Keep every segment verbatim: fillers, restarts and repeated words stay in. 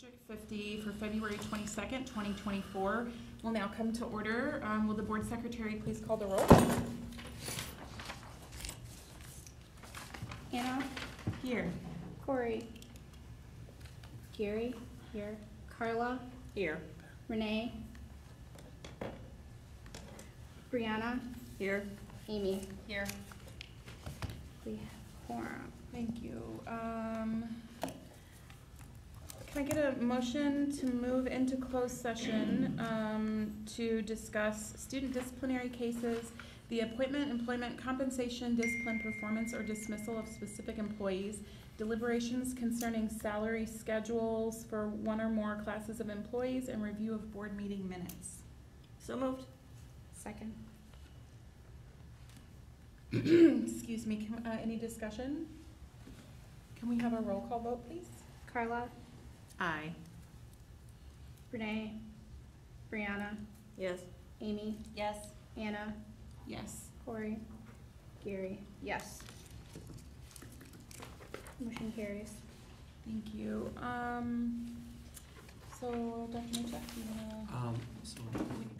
District fifty for February twenty-second, twenty twenty-four will now come to order. Um, will the board secretary please call the roll? Anna? Here. Corey? Gary? Here. Carla? Here. Renee? Brianna? Here. Amy? Here. We have quorum. Thank you. Um, can I get a motion to move into closed session um, to discuss student disciplinary cases, the appointment, employment, compensation, discipline, performance, or dismissal of specific employees, deliberations concerning salary schedules for one or more classes of employees, and review of board meeting minutes? So moved. Second. Excuse me, can, uh, any discussion? Can we have a roll call vote, please? Carla? Aye. Renee? Brianna? Yes. Amy? Yes. Anna? Yes. Corey? Gary? Yes. Motion carries. Thank you. Um, so, Doctor Mitchell, do you wanna? Um, so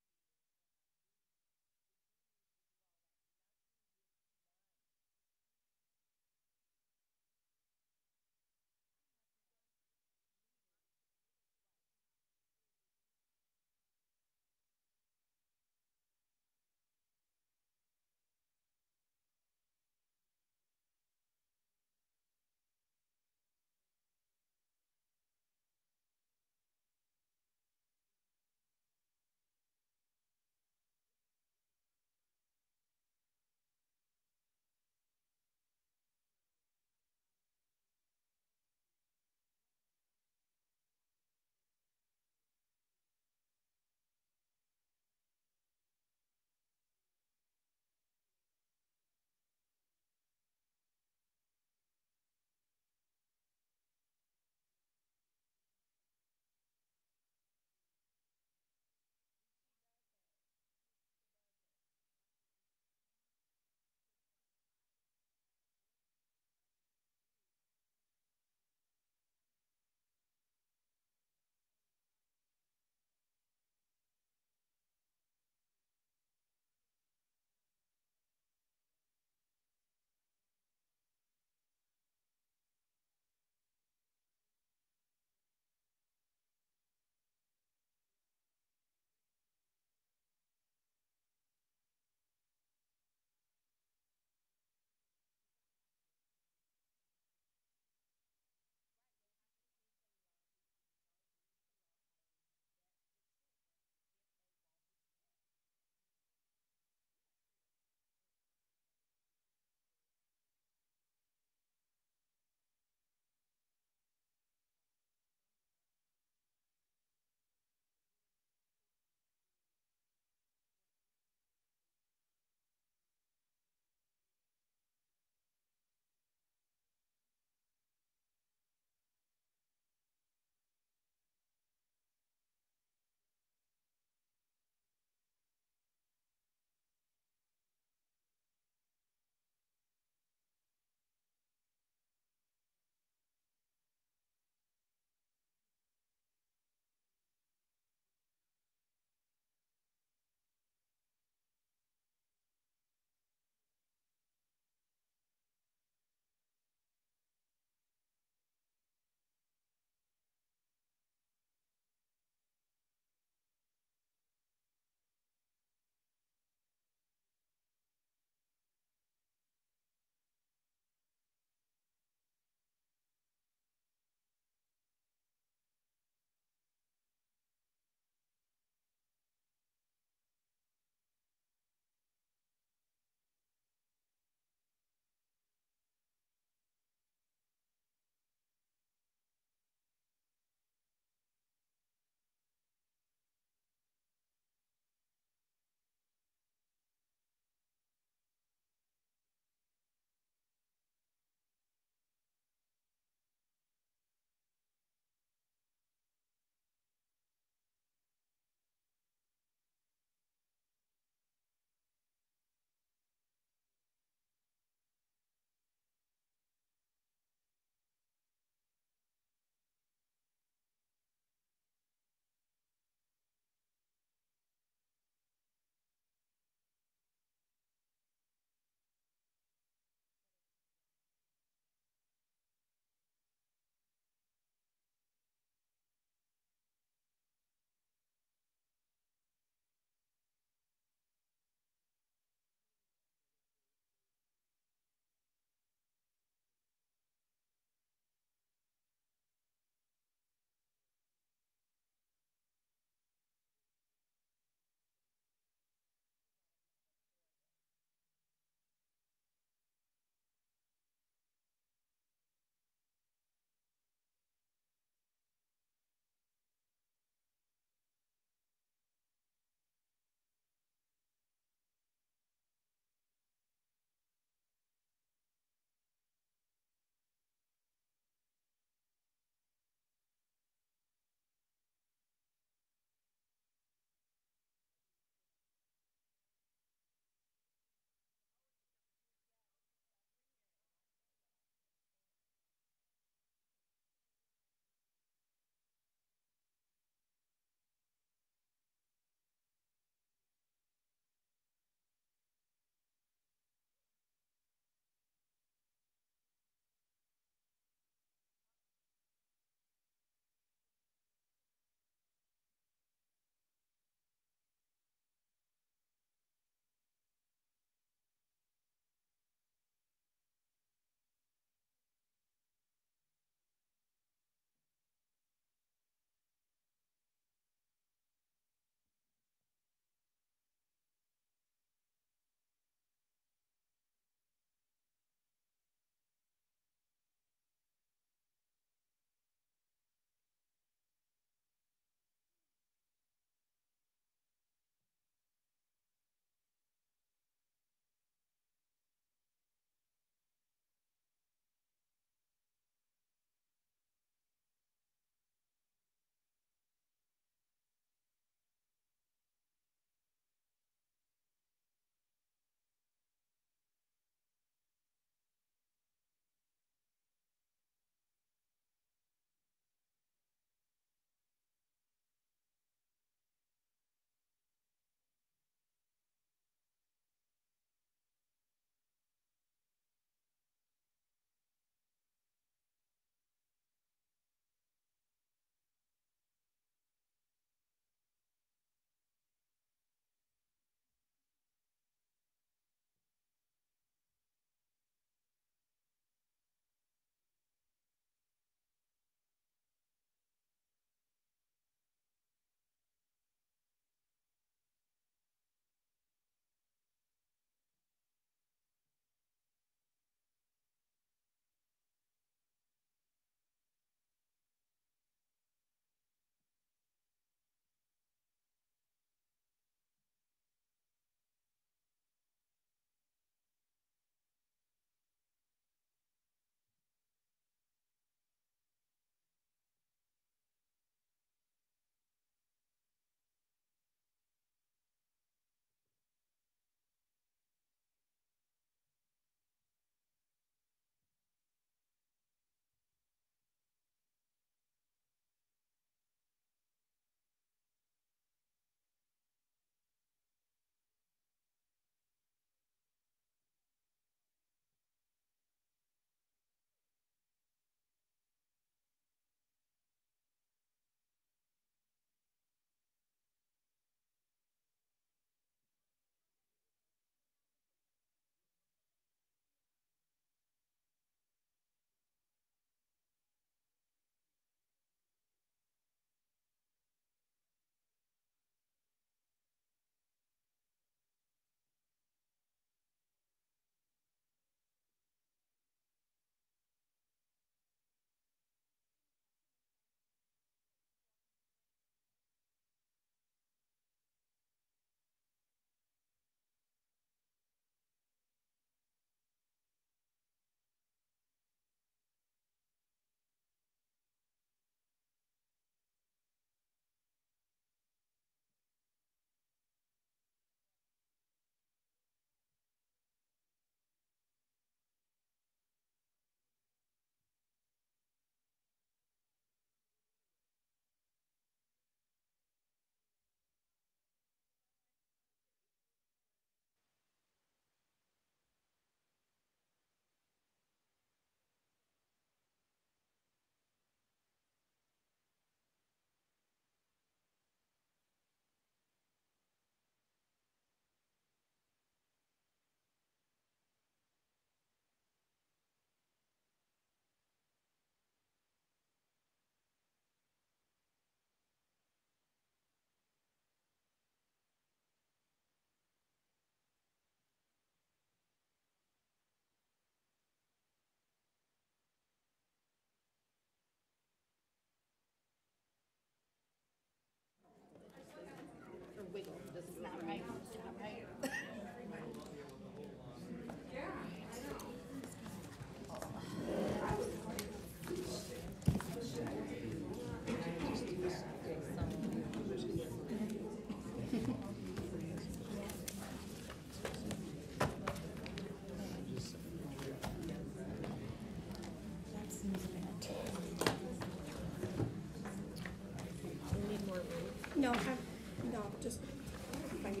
No, I'm, no, just. Right,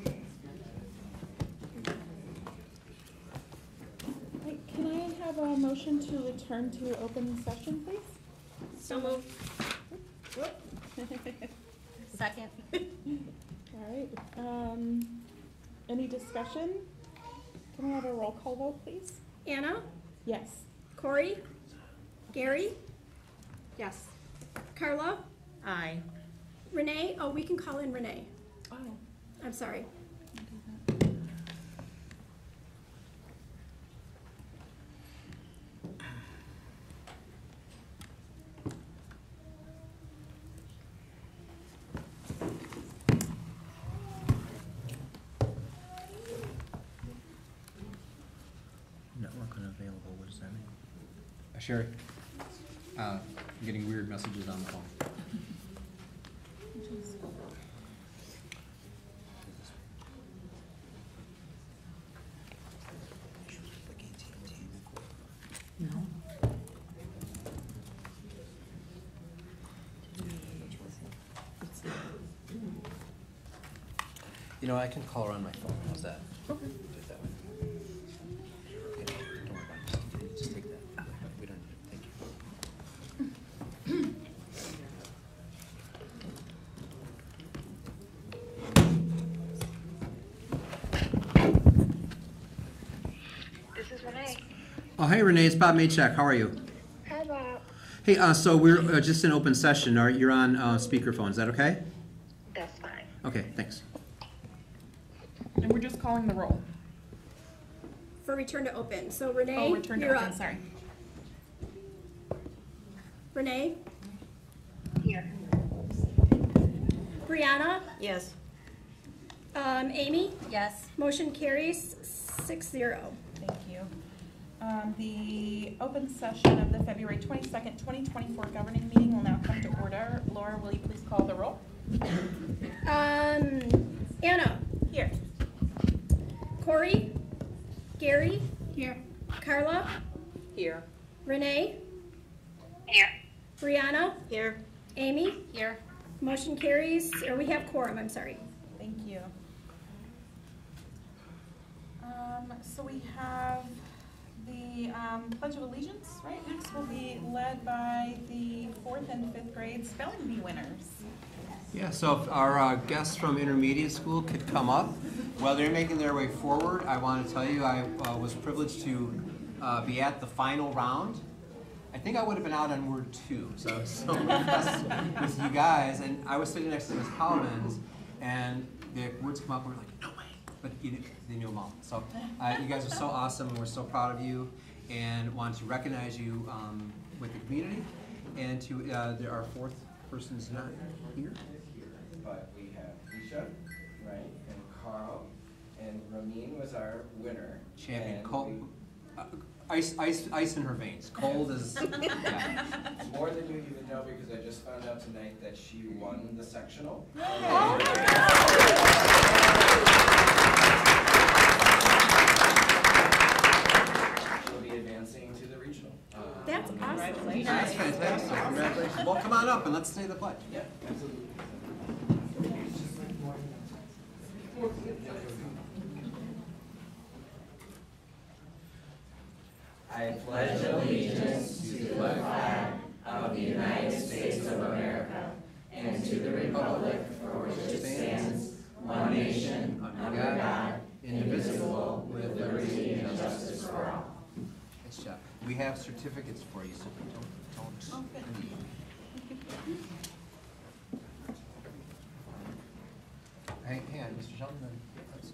can I have a motion to return to open session, please? So moved. Second. All right, um, any discussion? Can we have a roll call vote, please? Anna, Yes. Corey, Gary, Yes. Carla, Aye. Renee. Oh, we can call in Renee. Oh. I'm sorry. Network unavailable, what does that mean? Uh, Sherry, uh, I'm getting weird messages on the phone. No. You know, I can call her on my phone, how's that? Okay. Do it that way. Okay, don't worry about it, just, just take that. We don't need it, thank you. This is Renee. Oh, hey Renee, it's Bob Maychak, how are you? Hi, Bob. Hey, uh, so we're uh, just in open session, Are you're on uh, speakerphone, is that okay? That's fine. Okay, thanks. And we're just calling the roll. For return to open. So Renee, Oh, return to you're open, up. sorry. Renee, Here. Brianna, Yes. um, Amy. Yes. Motion carries six zero. Thank you. Um, the open session of the February twenty-second, twenty twenty-four governing meeting will now come to order. Laura, will you please call the roll? Um, Anna, Here. Corey, Gary, Here. Carla, Here. Renee, Here. Brianna, Here. Amy. Here. Motion carries, or we have quorum, I'm sorry. Thank you. Um, so we have the um, Pledge of Allegiance, right? Next will be led by the fourth and fifth grade spelling bee winners. Yeah, so if our uh, guests from intermediate school could come up. While they're making their way forward, I want to tell you I uh, was privileged to uh, be at the final round. I think I would have been out on word two, so I was so impressed with you guys. And I was sitting next to Miz Collins, and the words come up, and we're like, no way, but you knew, they knew them all. So uh, you guys are so awesome, and we're so proud of you, and want to recognize you um, with the community. And to uh, there, our fourth person is not here. But we have Isha, right, and Carl, and Ramin was our winner. Champion, and cold, we- uh, ice, ice, ice in her veins. Cold as, yeah. More than you even know, because I just found out tonight that she won the sectional. She'll be advancing to the regional. Uh, That's awesome. That's fantastic. Congratulations. Well, come on up and let's say the pledge. Yeah, absolutely. I pledge allegiance to the flag of the United States of America and to the republic for which it stands, one nation, under God, indivisible, with liberty and justice for all. Nice job. We have certificates for you, so don't, don't leave. Hey, hey, Mister Sheldon. let's-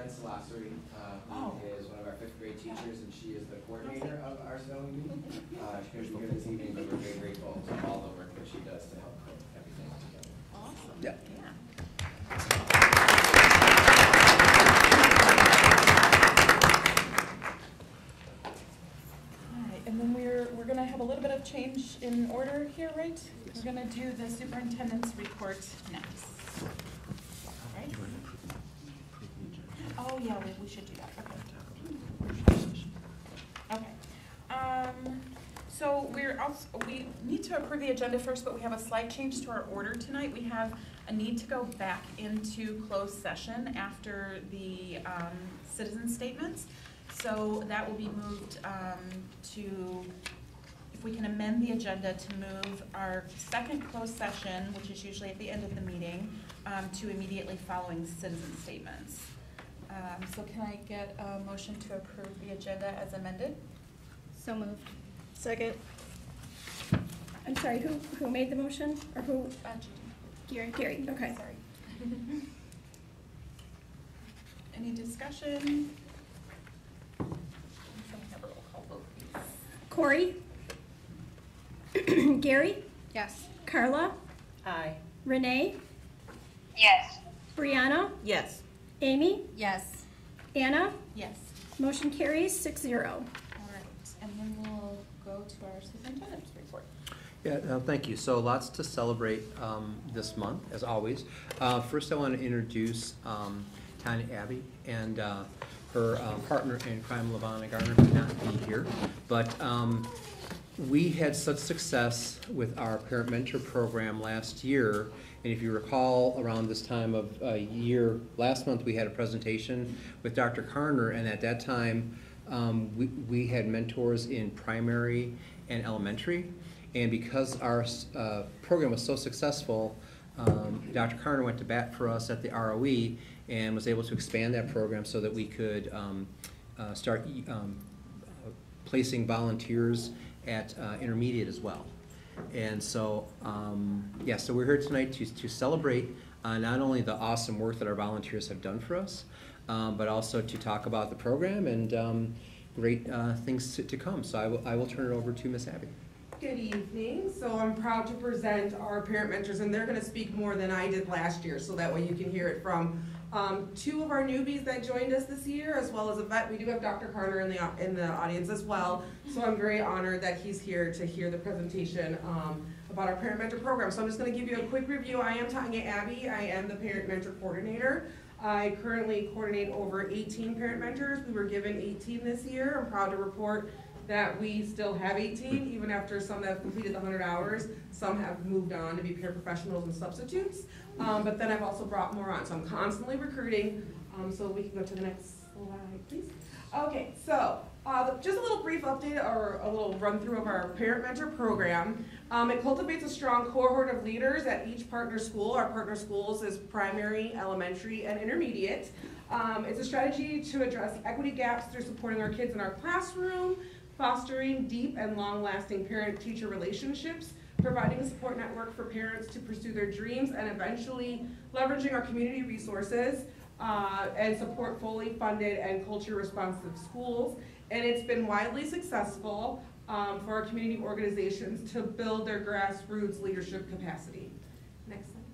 Woodland Salossery, uh, Oh. who is one of our fifth grade teachers, and she is the coordinator of our spelling bee. Uh, she couldn't be here this evening, but we're very grateful to all the work that she does to help put everything together. Awesome. Yeah. Yeah. Alright, and then we're, we're gonna have a little bit of change in order here, right? We're gonna do the superintendent's report next. Alright? Oh, yeah, we, we should do that, okay. Okay. Um, so we're also, we need to approve the agenda first, but we have a slight change to our order tonight. We have a need to go back into closed session after the, um, citizen statements. So that will be moved, um, to, if we can amend the agenda to move our second closed session, which is usually at the end of the meeting, um, to immediately following citizen statements. Um, so can I get a motion to approve the agenda as amended? So moved. Second. I'm sorry, who, who made the motion, or who? Uh, Judy. Gary. Gary, okay. Sorry. Any discussion? Can we have a roll call vote, please? Corey? Gary? Yes. Carla? Aye. Renee? Yes. Brianna? Yes. Amy? Yes. Anna? Yes. Motion carries six zero. All right, and then we'll go to our superintendent's report. Yeah, uh, thank you. So lots to celebrate um, this month, as always. Uh, First, I want to introduce um, Tanya Abbey and uh, her uh, partner in crime, LaVonna Garner, could not be here. But um, we had such success with our parent mentor program last year. And if you recall, around this time of uh, year, last month, we had a presentation with Doctor Karner, and at that time, um, we, we had mentors in primary and elementary. And because our uh, program was so successful, um, Doctor Karner went to bat for us at the R O E and was able to expand that program so that we could um, uh, start um, uh, placing volunteers at uh, intermediate as well. And so, um, yeah, so we're here tonight to, to celebrate uh, not only the awesome work that our volunteers have done for us, um, but also to talk about the program and um, great uh, things to, to come. So I will, I will turn it over to Miz Abbey. Good evening. So I'm proud to present our parent mentors, and they're going to speak more than I did last year, so that way you can hear it from um, two of our newbies that joined us this year, as well as a vet. We do have Doctor Karner in the in the audience as well, so I'm very honored that he's here to hear the presentation um, about our parent mentor program. So I'm just going to give you a quick review. I am Tanya Abbey. I am the parent mentor coordinator. I currently coordinate over eighteen parent mentors. We were given eighteen this year. I'm proud to report that we still have eighteen, even after some that have completed the one hundred hours. Some have moved on to be paraprofessionals and substitutes. Um, but then I've also brought more on. So I'm constantly recruiting. Um, so we can go to the next slide, please. Okay, so uh, just a little brief update or a little run through of our parent mentor program. Um, it cultivates a strong cohort of leaders at each partner school. Our partner schools is primary, elementary, and intermediate. Um, it's a strategy to address equity gaps through supporting our kids in our classroom, fostering deep and long-lasting parent-teacher relationships, providing a support network for parents to pursue their dreams, and eventually leveraging our community resources uh, and support fully funded and culture-responsive schools. And it's been widely successful um, for our community organizations to build their grassroots leadership capacity. Next slide.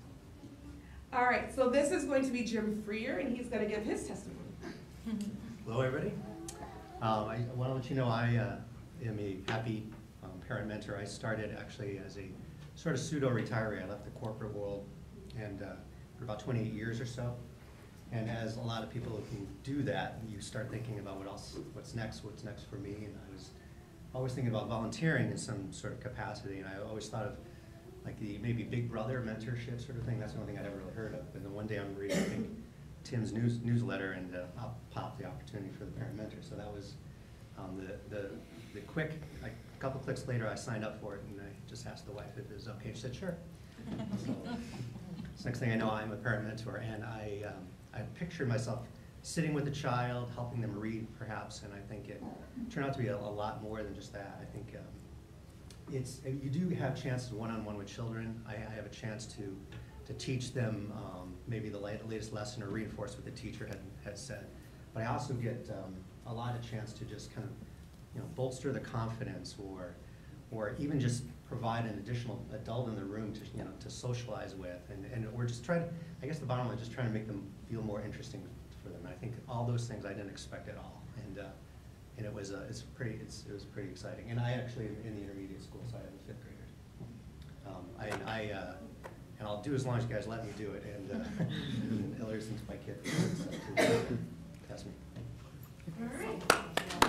All right, so this is going to be Jim Freer, and he's going to give his testimony. Hello, everybody. Um, I want to let you know I uh, am a happy um, parent mentor. I started actually as a sort of pseudo-retiree. I left the corporate world and uh, for about twenty-eight years or so. And as a lot of people who do that, you start thinking about what else, what's next, what's next for me. And I was always thinking about volunteering in some sort of capacity. And I always thought of like the maybe big brother mentorship sort of thing. That's the only thing I'd ever really heard of. And then one day I'm reading, I think, Tim's news, newsletter, and uh, I'll pop the opportunity for the parent mentor. So that was um, the, the, the quick, like, a couple clicks later, I signed up for it, and I just asked the wife if it was okay. She said, sure. So, so next thing I know, I'm a parent mentor, and I, um, I pictured myself sitting with a child, helping them read, perhaps, and I think it turned out to be a, a lot more than just that. I think um, it's, you do have chances one-on-one with children. I, I have a chance to to teach them um, maybe the latest lesson or reinforce what the teacher had, had said. but I also get um, a lot of chance to just kind of, you know, bolster the confidence, or, or even just provide an additional adult in the room to, you know, to socialize with, and, and we're just trying, I guess the bottom line is just trying to make them feel more interesting for them. And I think all those things I didn't expect at all, and uh, and it was uh, it's pretty it's it was pretty exciting. And I actually am in the intermediate school, so I have the fifth graders. Um, I, I uh, and I'll do as long as you guys let me do it, and, uh, and Hillary, since my kid uh, to test me. All right.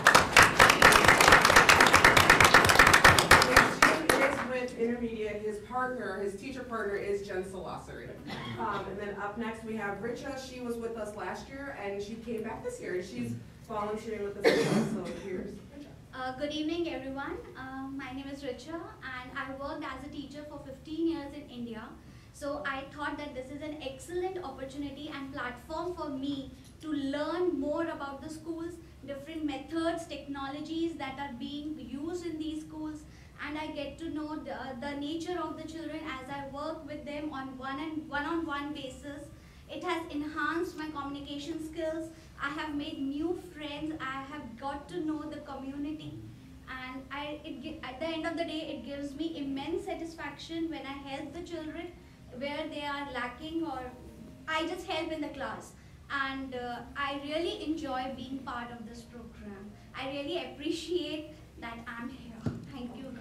With intermediate, his partner, his teacher partner is Jen Salossery. Um, and then up next we have Richa. She was with us last year and she came back this year and she's volunteering with us as well. So here's Richa. Uh, good evening everyone. Uh, my name is Richa and I worked as a teacher for fifteen years in India. So I thought that this is an excellent opportunity and platform for me to learn more about the schools, different methods, technologies that are being used in these schools, and I get to know the, the nature of the children as I work with them on one and one-on-one basis. It has enhanced my communication skills. I have made new friends. I have got to know the community, and I, it, at the end of the day, it gives me immense satisfaction when I help the children where they are lacking, or I just help in the class. And uh, I really enjoy being part of this program. I really appreciate that I'm here. Thank you.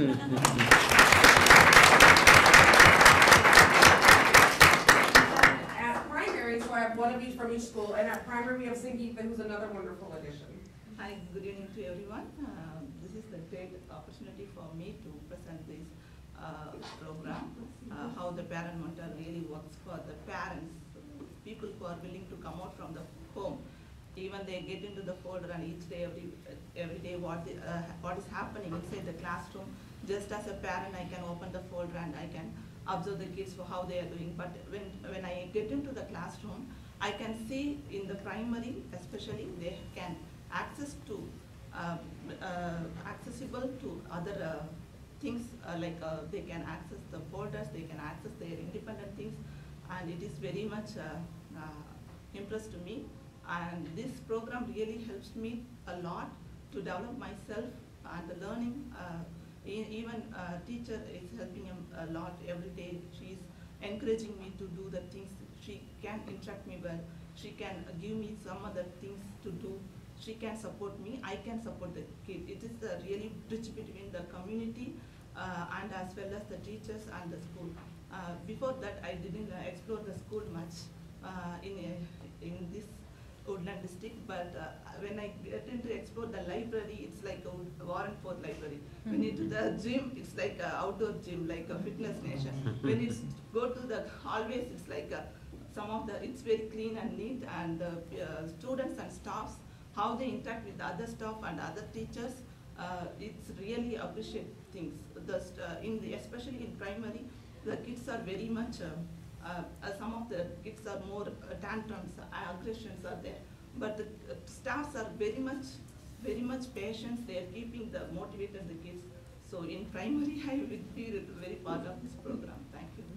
At primary, so I have one of each from each school, and at primary we have Sangeeta, who's another wonderful addition. Hi, good evening to everyone. Uh, this is a great opportunity for me to present this uh, program, uh, how the parent mentor really works for the parents, people who are willing to come out from the home. Even they get into the folder, and each day, every every day, what the, uh, what is happening inside the classroom. Just as a parent, I can open the folder and I can observe the kids for how they are doing. But when when I get into the classroom, I can see in the primary, especially, they can access to uh, uh, accessible to other uh, things uh, like uh, they can access the folders, they can access their independent things, and it is very much uh, uh, impressed to me. And this program really helps me a lot to develop myself and the learning. Uh, even uh, teacher is helping him a lot every day. She's encouraging me to do the things. She can instruct me well. She can give me some other things to do. She can support me. I can support the kid. It is a really bridge between the community uh, and as well as the teachers and the school. Uh, before that, I didn't uh, explore the school much uh, in uh, in this Woodland district, but uh, when I get into explore the library, it's like a Warren Ford library. When you do the gym, it's like an outdoor gym, like a fitness nation. When it's go to the hallways, it's like a, some of the, it's very clean and neat, and the uh, students and staffs, how they interact with the other staff and other teachers, uh, it's really appreciate things. The, uh, in the, especially in primary, the kids are very much, uh, Uh, uh, some of the kids are more uh, tantrums, uh, aggressions are there, but the uh, staffs are very much, very much patient. They are keeping the motivated the kids. So in primary, I will be very part of this program. Thank you.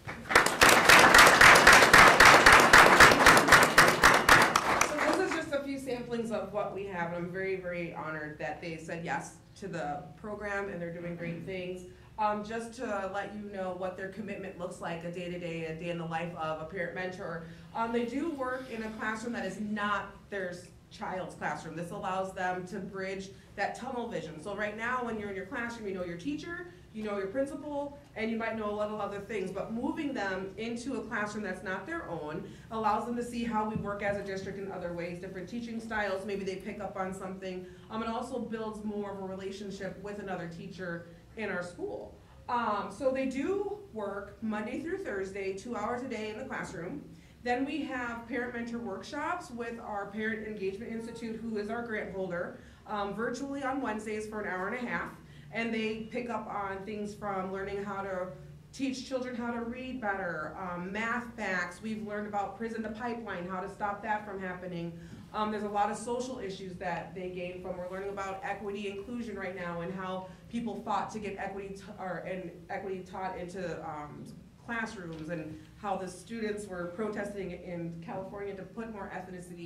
So this is just a few samplings of what we have, and I'm very, very honored that they said yes to the program, and they're doing great things. Um, just to let you know what their commitment looks like, a day-to-day, a day in the life of a parent mentor. Um, they do work in a classroom that is not their child's classroom. This allows them to bridge that tunnel vision. So right now, when you're in your classroom, you know your teacher, you know your principal, and you might know a lot of other things, but moving them into a classroom that's not their own allows them to see how we work as a district in other ways, different teaching styles, maybe they pick up on something. Um, it also builds more of a relationship with another teacher in our school. Um, so they do work Monday through Thursday, two hours a day in the classroom. Then we have parent mentor workshops with our Parent Engagement Institute, who is our grant holder, um, virtually on Wednesdays for an hour and a half. And they pick up on things from learning how to teach children how to read better, um, math facts. We've learned about prison to pipeline, how to stop that from happening. Um, there's a lot of social issues that they gain from. We're learning about equity inclusion right now and how people fought to get equity t or and equity taught into um, classrooms, and how the students were protesting in California to put more ethnicity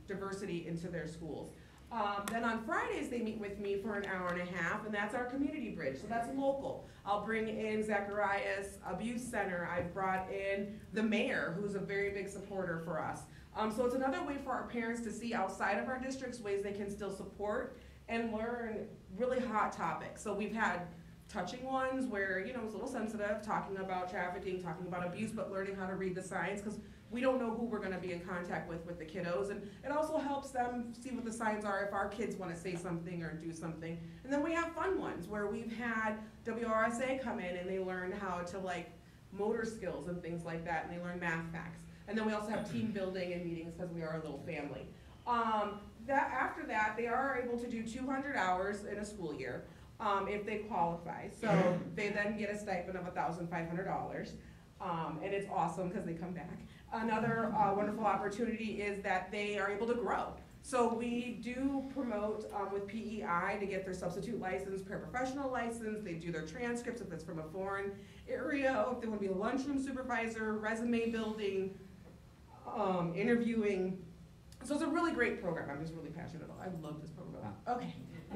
diversity into their schools. Um, then on Fridays, they meet with me for an hour and a half, and that's our community bridge, so that's local. I'll bring in Zacharias Abuse Center. I've brought in the mayor, who's a very big supporter for us. Um, so it's another way for our parents to see outside of our districts ways they can still support and learn really hot topics. So we've had touching ones where, you know, it's a little sensitive, talking about trafficking, talking about abuse, but learning how to read the signs, because we don't know who we're going to be in contact with with the kiddos, and it also helps them see what the signs are if our kids want to say something or do something. And then we have fun ones where we've had W R S A come in and they learn how to, like, motor skills and things like that, and they learn math facts. And then we also have team building and meetings because we are a little family. Um, that, after that, they are able to do two hundred hours in a school year um, if they qualify. So they then get a stipend of one thousand five hundred dollars, um, and it's awesome because they come back. Another uh, wonderful opportunity is that they are able to grow. So we do promote um, with P E I to get their substitute license, paraprofessional license. They do their transcripts if it's from a foreign area, if they want to be a lunchroom supervisor, resume building, um, interviewing. So it's a really great program. I'm just really passionate about it. I love this program. Okay.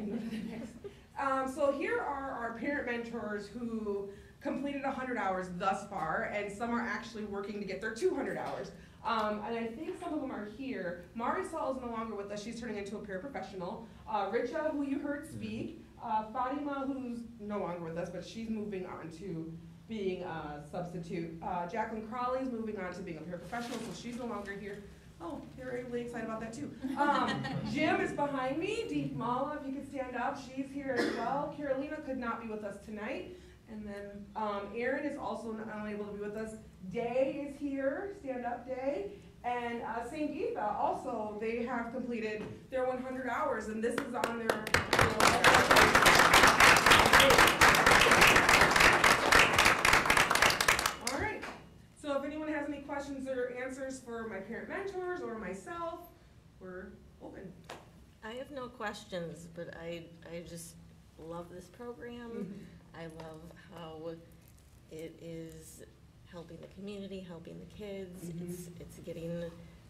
um, so here are our parent mentors who completed one hundred hours thus far, and some are actually working to get their two hundred hours. Um, and I think some of them are here. Marisol is no longer with us. She's turning into a paraprofessional. Uh, Richa, who you heard speak. Uh, Fatima, who's no longer with us, but she's moving on to being a substitute. Uh, Jacqueline Crawley's moving on to being a paraprofessional, so she's no longer here. Oh, they're really excited about that too. Um, Jim is behind me. Deep Mala, if you could stand up, she's here as well. Carolina could not be with us tonight. And then um, Erin is also not unable to be with us. Day is here, stand up Day. And uh, Saint Eva also, they have completed their one hundred hours, and this is on their, all right. So if anyone has any questions or answers for my parent mentors or myself, we're open. I have no questions, but I, I just love this program. Mm-hmm. I love how it is helping the community, helping the kids. Mm-hmm. It's it's getting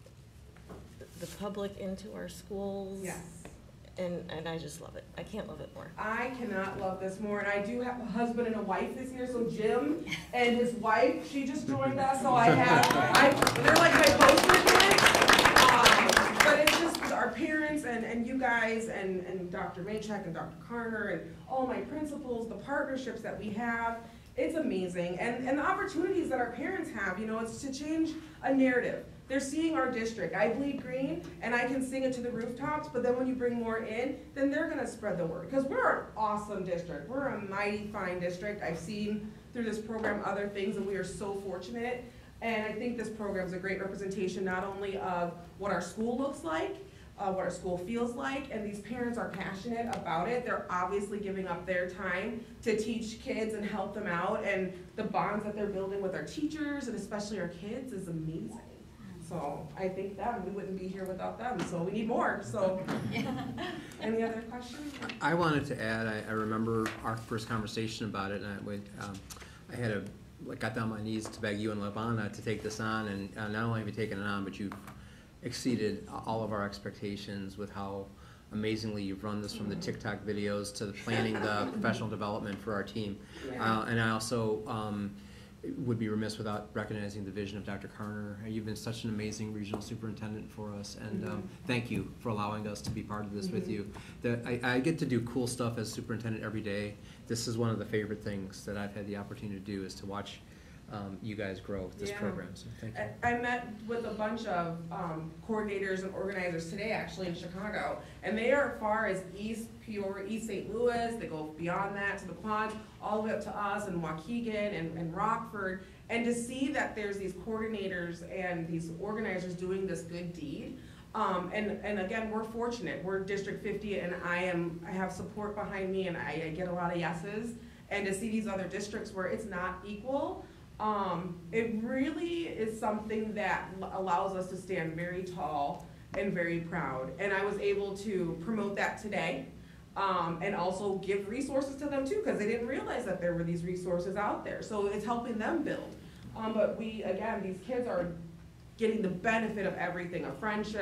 the public into our schools. Yes. And, and I just love it. I can't love it more. I cannot love this more. And I do have a husband and a wife this year. So Jim and his wife, she just joined us. So I have, I, they're like my poster kids. Um, but it's just our parents and, and you guys and, and Doctor Maychek and Doctor Carter and all my principals, the partnerships that we have. It's amazing. And, and the opportunities that our parents have, you know, it's to change a narrative. They're seeing our district. I bleed green, and I can sing it to the rooftops, but then when you bring more in, then they're going to spread the word. Because we're an awesome district. We're a mighty fine district. I've seen through this program other things, and we are so fortunate. And I think this program is a great representation not only of what our school looks like, uh, what our school feels like, and these parents are passionate about it. They're obviously giving up their time to teach kids and help them out, and the bonds that they're building with our teachers, and especially our kids, is amazing. So I think them, we wouldn't be here without them, so we need more. So any other questions? I wanted to add, I, I remember our first conversation about it, and I, would, um, I had a, like, got down on my knees to beg you and Lavana to take this on, and uh, not only have you taken it on, but you've exceeded all of our expectations with how amazingly you've run this, from the TikTok videos to the planning the professional development for our team. Yeah. Uh, and I also, um, would be remiss without recognizing the vision of Doctor Carter. You've been such an amazing regional superintendent for us, and mm-hmm. um, thank you for allowing us to be part of this mm-hmm. with you. The, I, I get to do cool stuff as superintendent every day. This is one of the favorite things that I've had the opportunity to do, is to watch um, you guys grow with this yeah. program. So thank you. I, I met with a bunch of um, coordinators and organizers today, actually, in Chicago, and they are as far as East Peoria, East Saint Louis. They go beyond that to the Quad, all the way up to us and Waukegan and, and Rockford. And to see that there's these coordinators and these organizers doing this good deed. Um, and, and again, we're fortunate. We're District fifty, and I am I have support behind me, and I, I get a lot of yeses. And to see these other districts where it's not equal, um, it really is something that allows us to stand very tall and very proud. And I was able to promote that today. Um, and also give resources to them too, because they didn't realize that there were these resources out there. So it's helping them build. Um, but we, again, these kids are getting the benefit of everything, a friendship,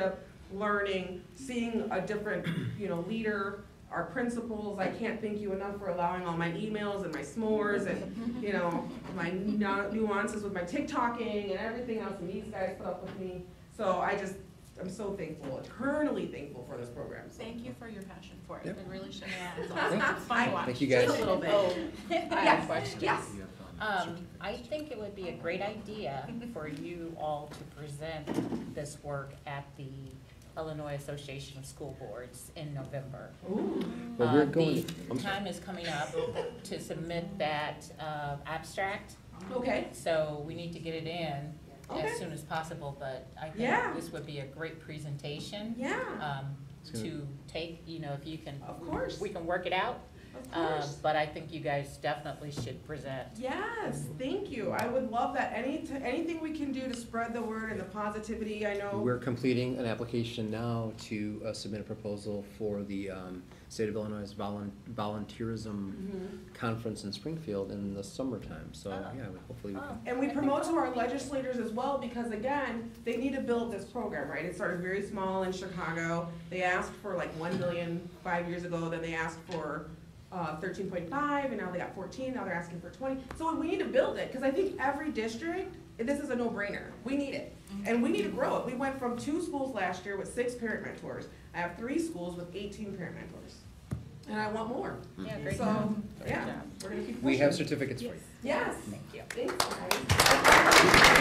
learning, seeing a different, you know, leader, our principals. I can't thank you enough for allowing all my emails and my s'mores and, you know, my nu- nuances with my TikToking and everything else, and these guys put up with me. So I just, I'm so thankful, eternally thankful for this program. So. Thank you for your passion for it. Yep. It really should Yeah. It's awesome. It's fun to watch. Thank you guys. Just a little bit. Oh, I Yes, have a question. yes. Um, I think it would be a great idea for you all to present this work at the Illinois Association of School Boards in November. Ooh. Well, we're Uh, going- The I'm sorry. time is coming up to submit that uh, abstract, Okay. so we need to get it in Okay. as soon as possible, but I Yeah. think this would be a great presentation Yeah. um, It's gonna- to take, you know, if you can, Of course. we can work it out. Of Uh, course. But I think you guys definitely should present. Yes, thank you. I would love that. Any t- anything we can do to spread the word and the positivity. I know. We're completing an application now to uh, submit a proposal for the um, State of Illinois volun- volunteerism Mhm. conference in Springfield in the summertime. So, Oh. yeah, we- hopefully we Oh. can. And we promote to our legislators as well, because again, they need to build this program, right? It started very small in Chicago. They asked for like one million five years ago, then they asked for uh, thirteen point five, and now they got fourteen, now they're asking for twenty. So we need to build it, because I think every district, this is a no-brainer. We need it, and we need to grow it. We went from two schools last year with six parent mentors. I have three schools with eighteen parent mentors, and I want more. Yeah, great So, job. yeah, Great job. we're gonna keep pushing. We have certificates for you. Yes. Thank you. Thanks, guys.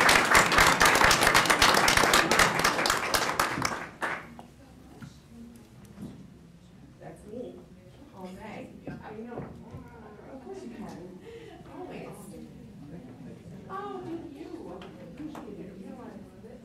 That's me, all day. How do you know? Of course you can. Always. Oh, thank you. Appreciate it. You know what?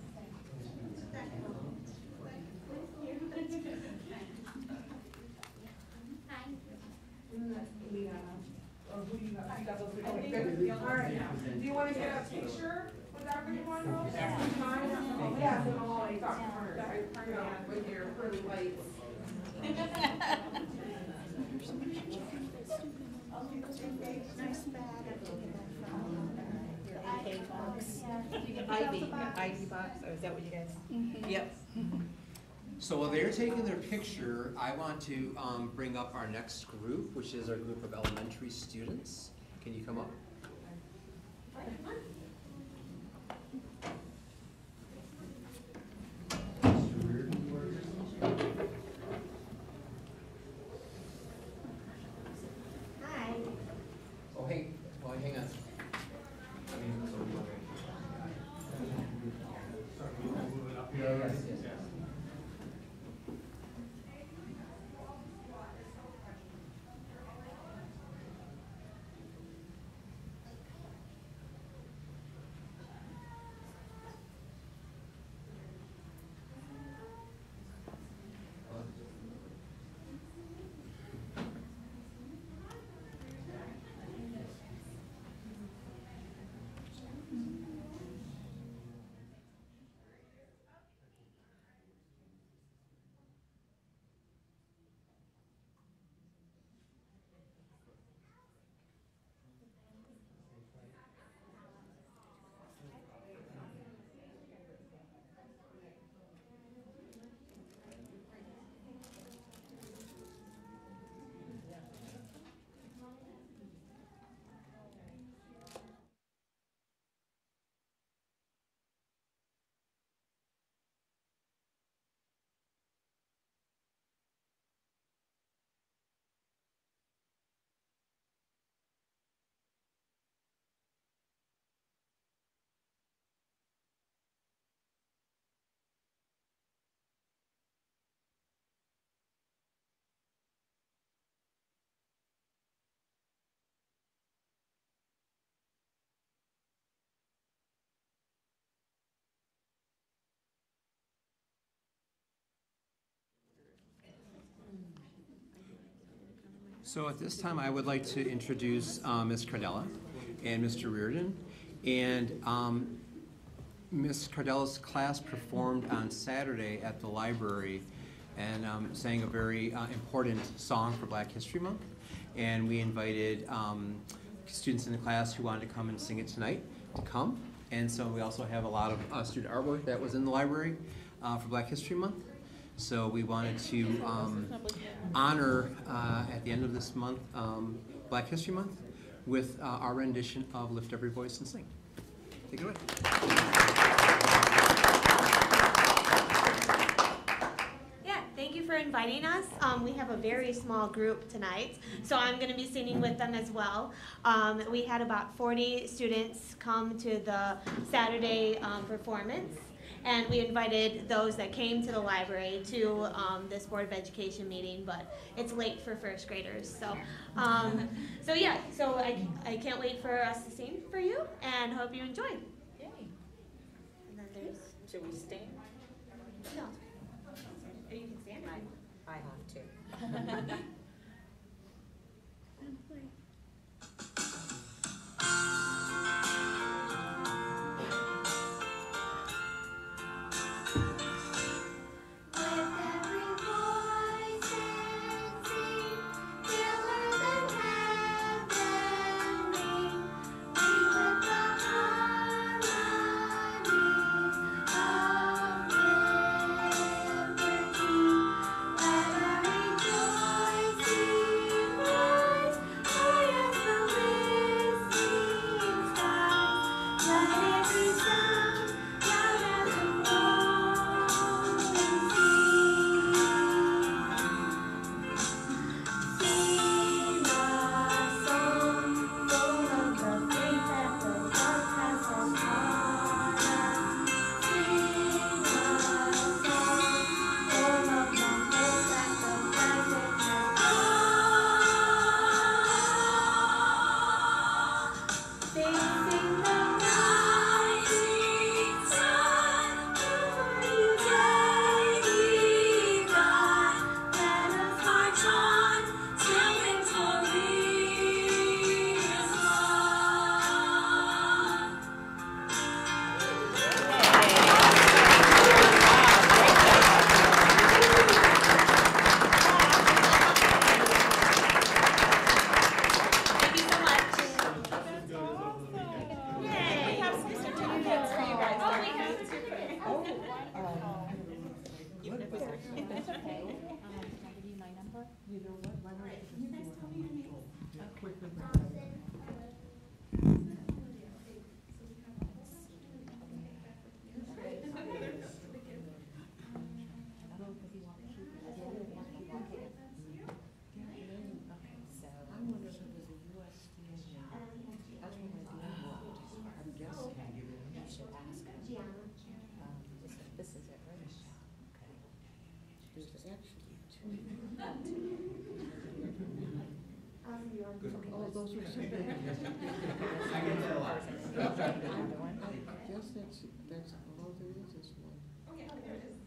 Or who you got? You got those three? Okay, good. All right. Do you want to get a picture with everyone? Yeah. Yeah, so I'll like talk to her. I, you know, with your pearly lights. I D, I D box, or is that what you guys? Yep. So while they're taking their picture, I want to um, bring up our next group, which is our group of elementary students. Can you come up? Hi. Oh, hey, well, hang on. Yes, yes, yes. So at this time, I would like to introduce uh, Miz Cardella and Mister Reardon. And um, Miz Cardella's class performed on Saturday at the library and um, sang a very uh, important song for Black History Month. And we invited um, students in the class who wanted to come and sing it tonight to come. And so we also have a lot of uh, student artwork that was in the library uh, for Black History Month. So we wanted to um, honor uh, at the end of this month, um, Black History Month, with uh, our rendition of Lift Every Voice and Sing. Take it away. Yeah, thank you for inviting us. Um, we have a very small group tonight, so I'm going to be singing with them as well. Um, we had about forty students come to the Saturday um, performance, and we invited those that came to the library to um, this Board of Education meeting, but it's late for first graders. So, um, so yeah, so I, I can't wait for us to sing for you, and hope you enjoy. Yay. And then there's, Should we stand? no, you can stand. I have to. Those are some big. I get that a lot. Yes, that's, that's all there is, is one. Coming out.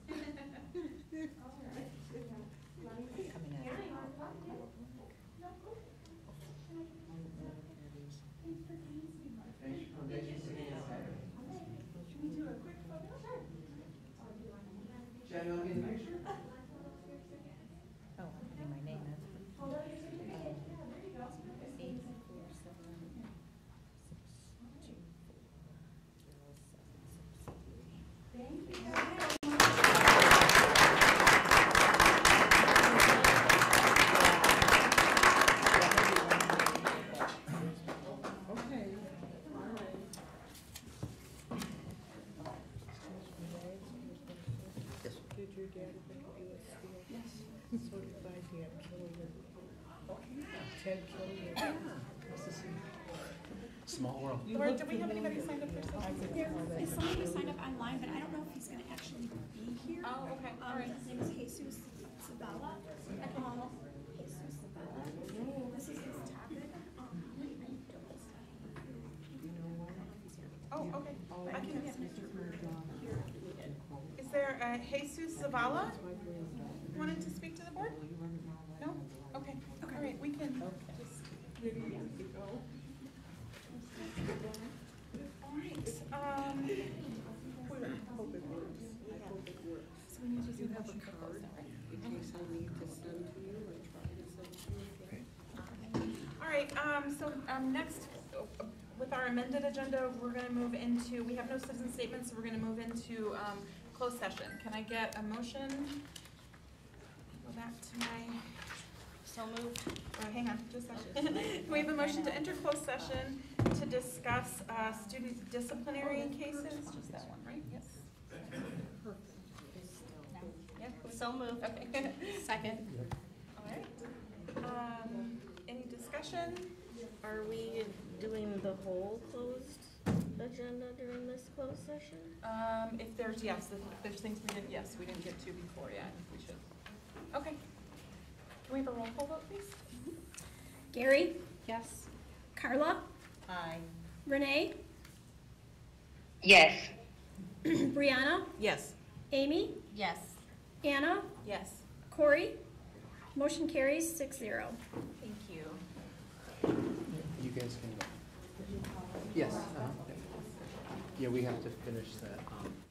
Should we do a quick photo? Jen, you want to get a picture? Oh, I'll give you my name then. Small world. Laura, do we have anybody signed up for something? There is someone who signed up online, but I don't know if he's gonna actually be here. Oh, okay, all Um, right. his name is Jesus Sabella. Um, Jesus Sabella. This is his tablet. Um, Oh, okay. I can. Is there a Jesus Zavala wanted to speak to the board? No? Okay, all right, we can just. All right, um. So we need to do have a card in case I need to send to you or try to send to you. All right, um, so, um, next, uh, with our amended agenda, we're gonna move into, we have no citizen statements, so we're gonna move into, um, closed session. Can I get a motion Go back to my, So moved. oh, hang on, just a second. We have a motion to enter closed session to discuss uh, student disciplinary cases. Just that one, right? Yes. Yeah, So moved. okay. Second. All right. Um, any discussion? Are we doing the whole closed agenda during this closed session? Um, if there's, yes, if there's things we didn't, yes, we didn't get to before yet, we should. Okay. Can we have a roll call vote, please? Gary? Yes. Carla? Aye. Renee? Yes. Brianna? Yes. Amy? Yes. Anna? Yes. Corey? Motion carries six zero. Thank you. You guys can go. Yes. uh-huh. Yeah, we have to finish that. um,